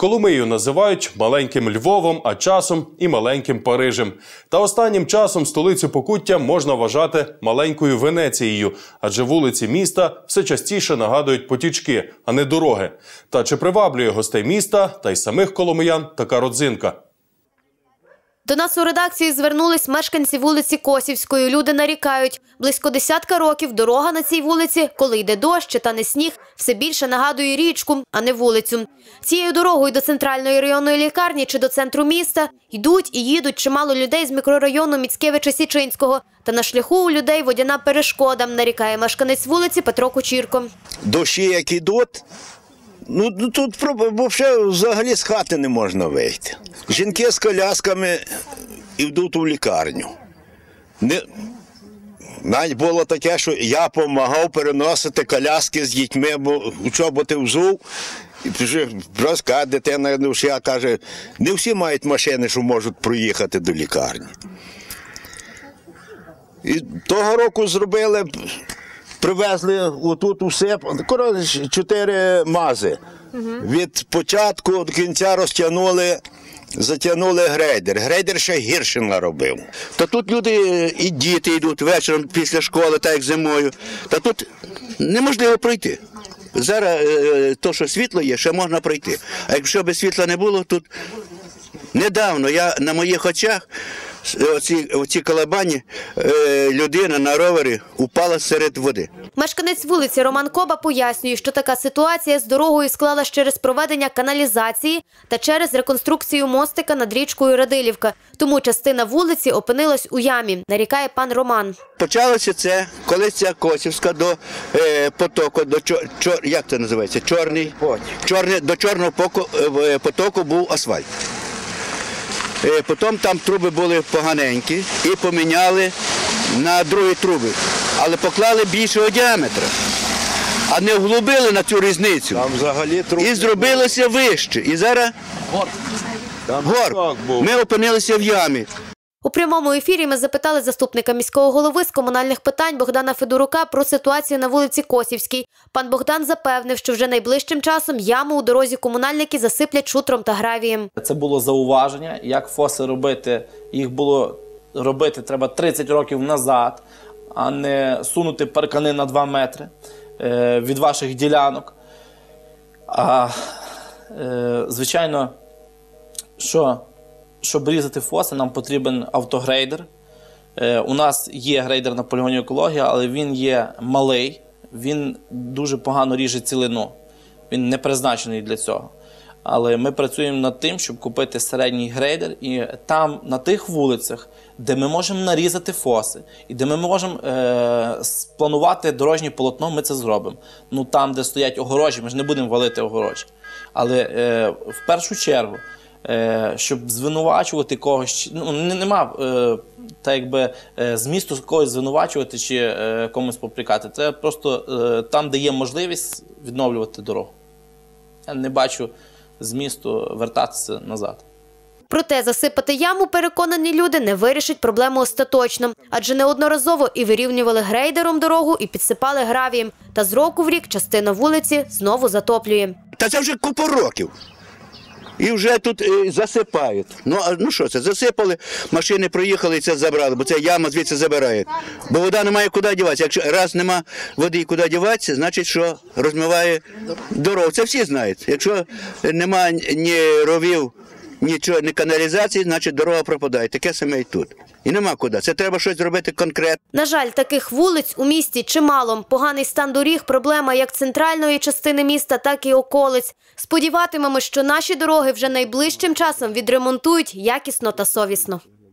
Коломию називають маленьким Львовом, а часом і маленьким Парижем. Та останнім часом столицю Покуття можна вважати маленькою Венецією, адже вулиці міста все частіше нагадують потічки, а не дороги. Та чи приваблює гостей міста та й самих коломиян така родзинка? До нас у редакції звернулись мешканці вулиці Косівської. Люди нарікають, близько 10 років дорога на цій вулиці, коли йде дощ та не сніг, все більше нагадує річку, а не вулицю. Цією дорогою до центральної районної лікарні чи до центру міста йдуть і їдуть чимало людей з мікрорайону Міцкевича-Січинського. Та на шляху у людей водяна перешкода, нарікає мешканець вулиці Петро Кучірко. Дощі як ідуть, тут взагалі з хати не можна вийти. Жінки з колясками йдуть у лікарню. Навіть було таке, що я допомагав переносити коляски з дітьми, бо чоботи взув. І просто дитина каже, не всі мають машини, що можуть проїхати до лікарні. І того року зробили, привезли отут усе, 4 мази. Від початку до кінця затягнули грейдер. Грейдер ще гірше наробив. Та тут люди і діти йдуть вечором після школи, так як зимою. Та тут неможливо пройти. Зараз то, що світло є, ще можна пройти. А якщо б світла не було, тут недавно на моїх очах оці колобані, людина на ровері упала серед води. Мешканець вулиці Роман Коба пояснює, що така ситуація з дорогою склалась через проведення каналізації та через реконструкцію мостика над річкою Радилівка. Тому частина вулиці опинилась у ямі, нарікає пан Роман. Почалося це, коли ця Косівська до потоку, як це називається, до Чорного потоку був асфальт. Потім там труби були поганенькі і поміняли на другі труби, але поклали більшого діаметра, а не вглубили на цю різницю. І зробилося вище. І зараз горб. Ми опинилися в ямі. У прямому ефірі ми запитали заступника міського голови з комунальних питань Богдана Федорука про ситуацію на вулиці Косівській. Пан Богдан запевнив, що вже найближчим часом яму у дорозі комунальники засиплять шутром та гравієм. Це було зауваження, як фоси робити. Їх було робити треба 30 років назад, а не сунути паркани на 2 метри від ваших ділянок. Звичайно, щоб різати фоси, нам потрібен автогрейдер. У нас є грейдер на полігоні екології, але він є малий, він дуже погано ріже цілину. Він не призначений для цього. Але ми працюємо над тим, щоб купити середній грейдер, і там, на тих вулицях, де ми можемо нарізати фоси, і де ми можемо спланувати дорожнє полотно, ми це зробимо. Там, де стоять огорожі, ми ж не будемо валити огорожі. Але в першу чергу, щоб звинувачувати когось, нема змісту когось звинувачувати чи комусь попрекати. Це просто там, де є можливість відновлювати дорогу. Я не бачу змісту вертатися назад. Проте засипати яму, переконані люди, не вирішить проблему остаточно. Адже неодноразово і вирівнювали грейдером дорогу, і підсипали гравієм. Та з року в рік частина вулиці знову затоплює. Та це вже купа років. І вже тут засипають. Що це, засипали, машини проїхали і це забрали, бо це яма звідси забирає. Бо вода немає куди діватися. Якщо раз нема води куди діватися, значить, що розмиває дорогу. Це всі знають. Якщо немає ні ровів, нічого, ні каналізації, значить дорога пропадає. Таке саме і тут. І нема куди. Це треба щось зробити конкретно. На жаль, таких вулиць у місті чимало. Поганий стан доріг – проблема як центральної частини міста, так і околиць. Сподіватимемось, що наші дороги вже найближчим часом відремонтують якісно та совісно.